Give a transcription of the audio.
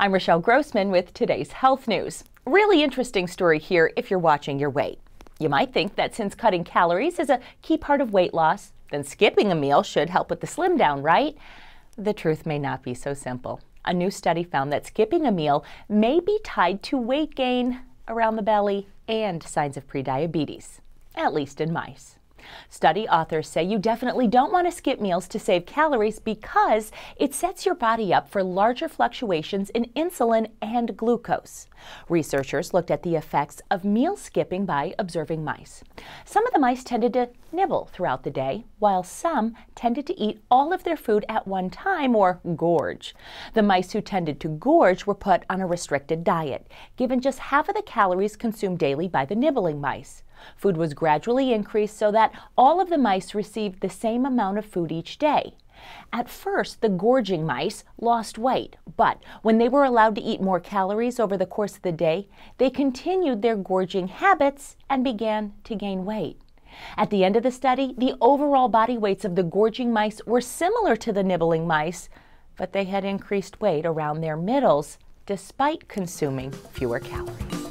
I'm Rochelle Grossman with today's health news. Really interesting story here if you're watching your weight. You might think that since cutting calories is a key part of weight loss, then skipping a meal should help with the slim down, right? The truth may not be so simple. A new study found that skipping a meal may be tied to weight gain around the belly and signs of prediabetes, at least in mice. Study authors say you definitely don't want to skip meals to save calories because it sets your body up for larger fluctuations in insulin and glucose. Researchers looked at the effects of meal skipping by observing mice. Some of the mice tended to nibble throughout the day, while some tended to eat all of their food at one time, or gorge. The mice who tended to gorge were put on a restricted diet, given just half of the calories consumed daily by the nibbling mice. Food was gradually increased so that all of the mice received the same amount of food each day. At first, the gorging mice lost weight, but when they were allowed to eat more calories over the course of the day, they continued their gorging habits and began to gain weight. At the end of the study, the overall body weights of the gorging mice were similar to the nibbling mice, but they had increased weight around their middles despite consuming fewer calories.